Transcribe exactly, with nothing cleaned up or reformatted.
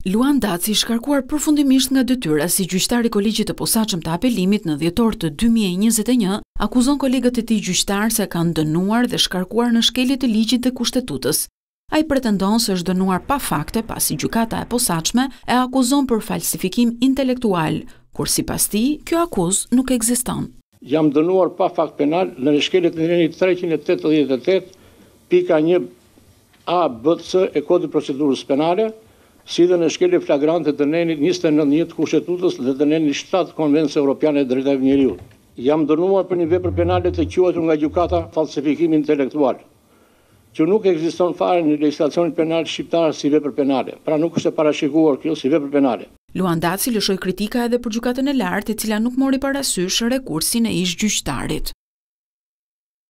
Luan Daci, shkarkuar përfundimisht nga detyra si gjyqtar i kolegjit të posaçëm të apelimit në dhjetor të dy mijë e njëzet e një, akuzon kolegët e tij gjyqtar se kanë dënuar dhe shkarkuar në shkelje të ligjit dhe kushtetutës. Ai pretendon se është dënuar pa fakte pasi gjykata e posaçme e akuzon për falsifikim intelektual, kur sipas tij, kjo akuzë nuk ekziston. Jam dënuar pa fakt penal në shkeljet e ligjit treqind e tetëdhjetë e tetë pika një A B C e kodit procedurës penale, si dhe në shkelje flagrante të nenit njëzet e nëntë një të kushtetutës dhe të nenit shtatë Konvencije Europiane e Drejtave të Njeriut. Jam dënuar për një vepër penale të quajtur nga gjykata falsifikim intelektual, që nuk ekziston fare në legjislacionin penal shqiptar si vepër penale, pra nuk është e parashikuar kjo si vepër penale. Luan Daci lëshoi kritika edhe për gjykatën e lartë, e cila nuk mori parasysh rekursin e ish gjyqtarit.